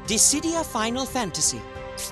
Dissidia Final Fantasy.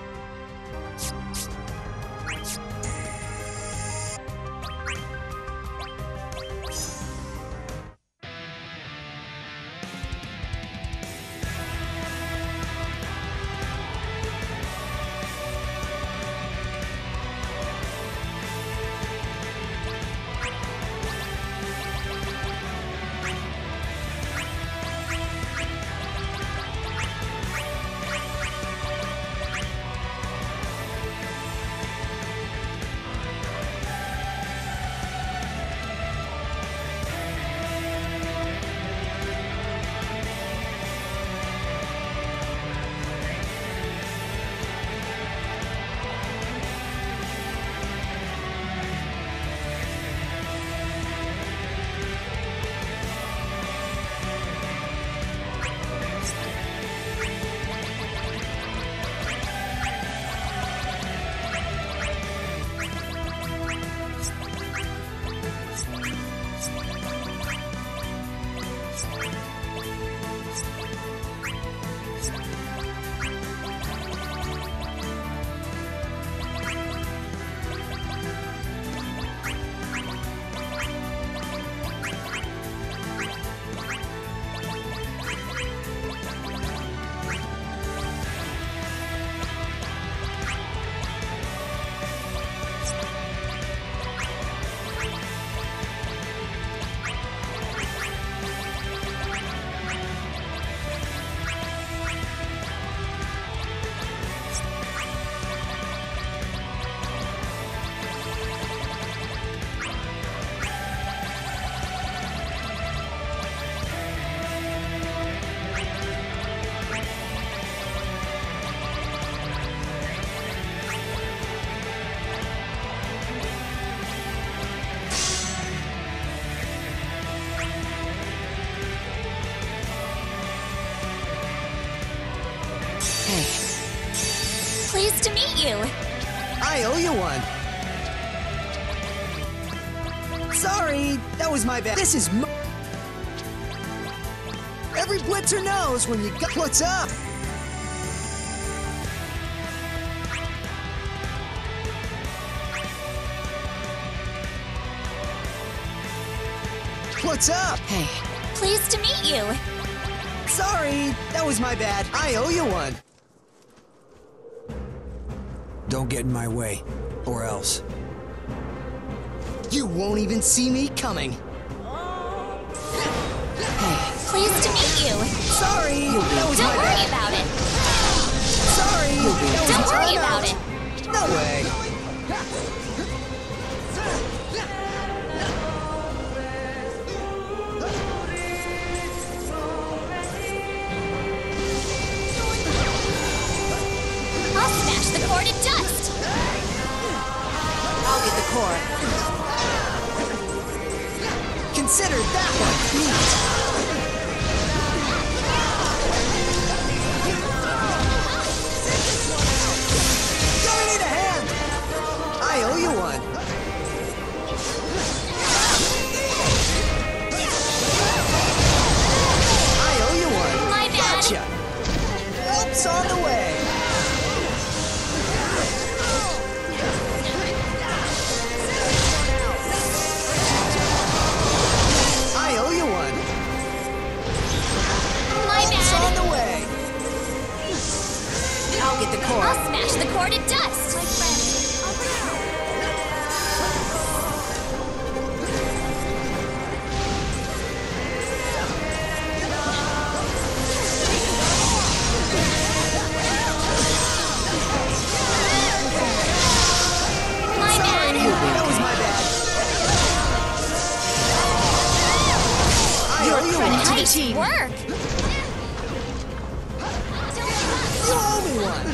Pleased to meet you. I owe you one. Sorry, that was my bad. This is every blitzer knows when you got what's up. What's up? Hey. Pleased to meet you. Sorry, that was my bad. I owe you one. Don't get in my way, or else. You won't even see me coming. Hey. Pleased to meet you. Sorry, that was Don't my worry bad. about it. Sorry, that was Don't my worry bad. about it. No way. I'll smash the core to dust. I'll get the core. Consider that one beat. Gonna need a hand. I owe you one. I owe you one. My bad. Gotcha. Help's on the way. I owe you one. My Help's bad. on the way. I'll get the core. I'll smash the core to dust. My friend. My bad. That was my bad. I owe you one. Nice work. You owe me one.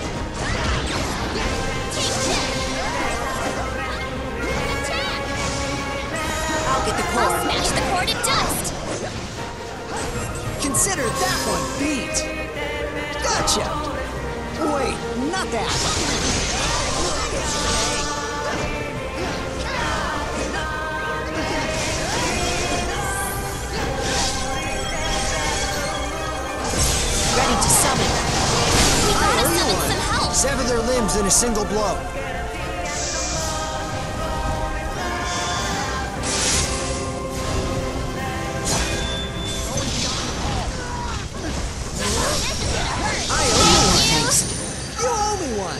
I'll get the I'll core. smash the core to dust. Consider that one beat. Gotcha. Wait, not that. Ready to summon. Sever their limbs in a single blow. I owe you one. Thanks. You owe me one.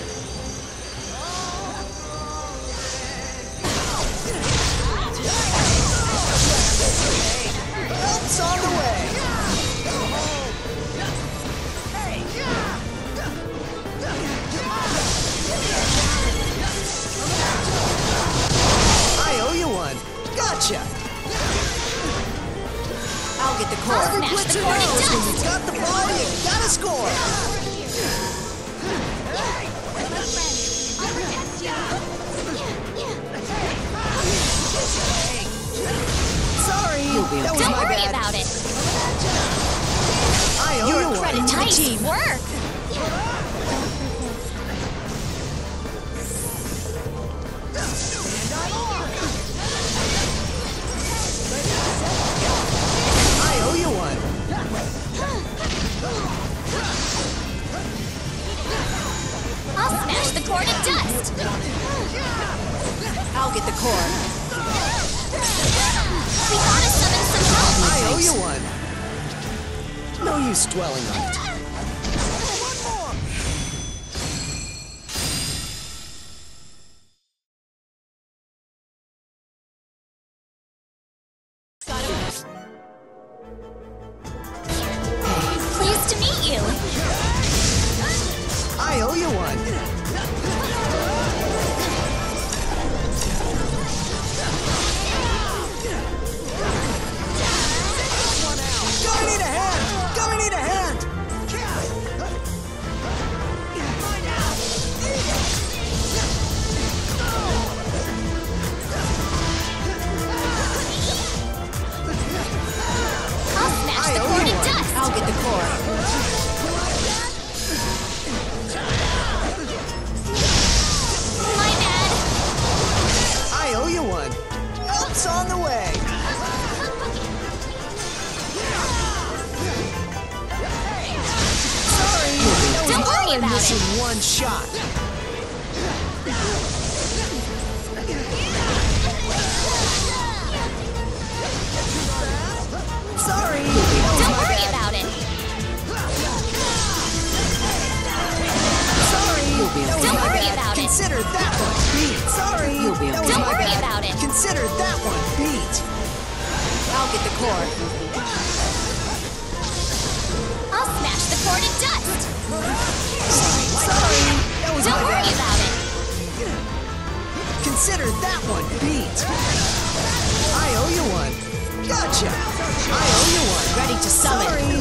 Help's on the way. I owe you one. Gotcha. I'll get the core. I'll smash the core to When you dust! got the ball, you gotta score. Sorry, that was Don't my worry bad. about it! I owe you one. Credit to the Nice team. work! I owe you one. I'll smash the core to dust! I'll get the core. We gotta summon some help! I owe you one. No use dwelling on it. Pleased to meet you! I owe you one. Gonna need a hand! Gonna need a hand! I'll smash I the owe core you to one. dust! I'll get the core. My bad! I owe you one. Help's on the way. Sorry, that was Don't worry all in about missing one shot. Sorry, that was Don't my worry bad. about it! Sorry, that was Don't my worry bad. about it. Consider that one beat. Sorry, that was Don't my worry bad. about it. Consider that one beat. I'll get the core. I'll smash the core to dust! Sorry, that was Don't my worry bad. about it! Consider that one beat. I owe you one. Gotcha. I owe you one. Ready to summon. Sorry.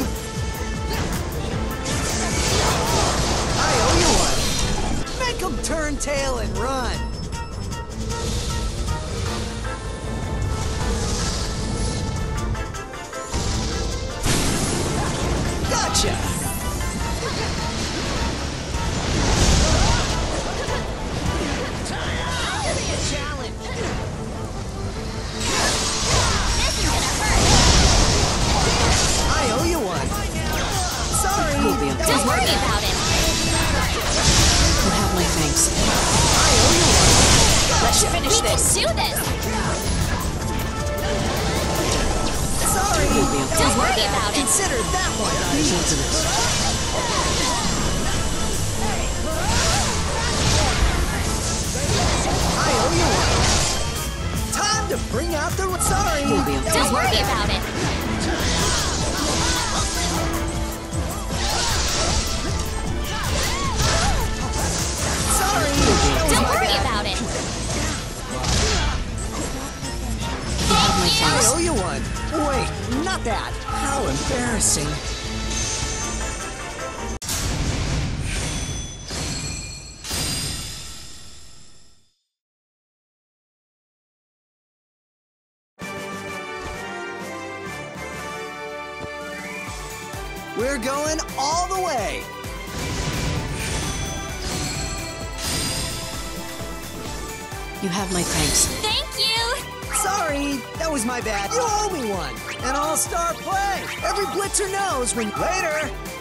I owe you one. Make them turn tail and run. Gotcha. I owe you one. Sorry. That was Don't my worry bad. about it! You have my thanks. I owe you one. Let's Gotcha. finish We can this. do this! Sorry. That was Don't my worry bad. about it! Consider that one beat. I owe you one. Time to bring out the. Sorry. That was Don't my worry bad. about it! Sorry. That was Don't my worry bad. about it! I owe you one. Wait, not that. How embarrassing. We're going all the way. You have my thanks. Thank you! Sorry, that was my bad. You owe me one. An all-star play. Every blitzer knows when. Later.